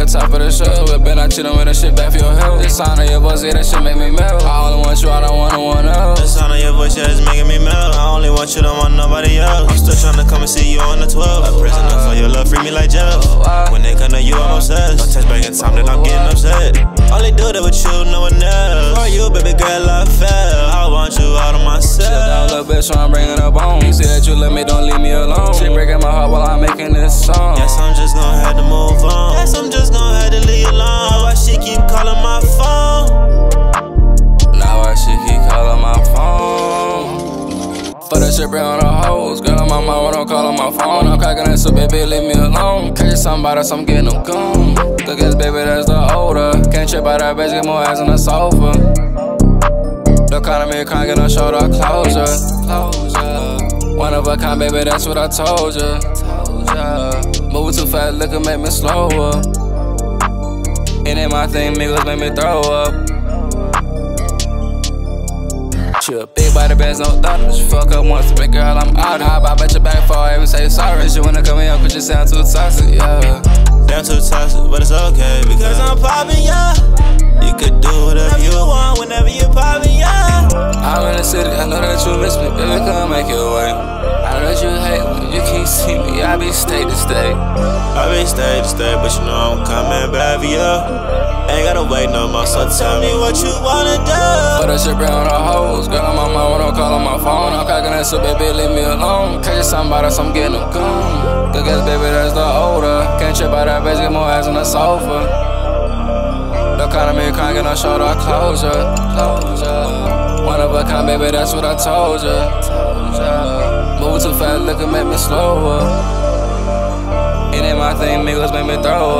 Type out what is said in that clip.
the top of the show. But been I cheatin' with that shit back for your health. The sound of your voice, yeah, that shit make me melt. I only want you, I don't want no one else. The sound of your voice, yeah, it's making me melt. I only want you, don't want nobody else. I'm still tryna come and see you on the 12th. A prisoner for your love, free me like Jeff. When they come to you, I'm obsessed. Don't touch back in time, then I'm getting upset. Only do that with you, no one else. For you, baby girl, I fell. I want you out of myself. Shut down, little bitch, so I'm bringing up on. You say that you love me, don't leave me alone. She breaking my heart while I'm making this song. Guess I'm just gonna have to move on. Guess I'm just gonna have to leave you alone. Why she keep calling my phone? Now why she keep calling my phone? For that shit, bring on the hoes. Girl, on my mind when I'm calling my phone. I'm cracking that, so baby, leave me alone. Catch somebody, so I'm getting them gone. Look at this baby, that's the older. Can't trip by that bitch, get more ass on the sofa. Don't call me, can't get no shoulder closure. One of a kind, baby, that's what I told ya. Moving too fast, liquor make me slower. It ain't my thing, niggas make me throw up. Chill, big body bands, no doubt. But you fuck up once, big girl, I'm out. I bet your back before I even say sorry. You wanna come in here, cause you sound too toxic, yeah. Sound too toxic, but it's okay, because I'm poppin', yeah. You could do whatever you want, whenever you poppin', yeah. I'm in the city, I know that you miss me, baby, come make your way. I know that you hate when you can't see me, I be state to state. I be state to state, but you know I'm coming back for you. Ain't gotta wait no more, so tell me what you wanna do. For that shit, bring on the hoes. Girl, on my mind when I'm calling my phone. I'm cracking that, so baby, leave me alone. Catch somebody, so I'm getting them gone. Look at this baby, that's the older. Can't trip by that bitch, get more ass on the sofa. Don't call me, can't get no shoulder closure. One of a kind, baby, that's what I told ya. Move too fast, liquor make me slower. It ain't my thing, niggas make me throw